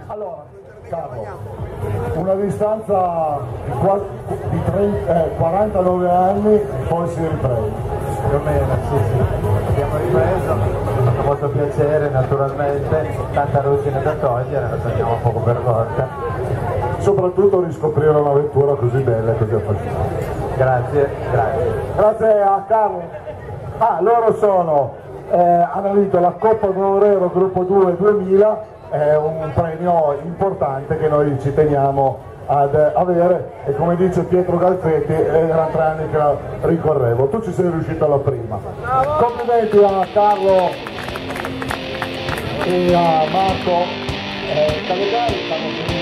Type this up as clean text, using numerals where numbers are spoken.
Allora, Carlo, una distanza di 49 anni, poi si riprende. Più o meno, sì. Abbiamo ripreso, mi ha fatto molto piacere naturalmente, tanta ruggine da togliere, la togliamo poco per volta. Soprattutto riscoprire un'avventura così bella e così affascinante. Grazie, grazie. Grazie a Carlo. Loro hanno vinto la Coppa Nuorero Gruppo 2 2000, è un premio importante che noi ci teniamo ad avere e come dice Pietro Galfetti erano 3 anni che la ricorrevo, tu ci sei riuscito alla prima. Complimenti a Carlo e a Marco Calegari,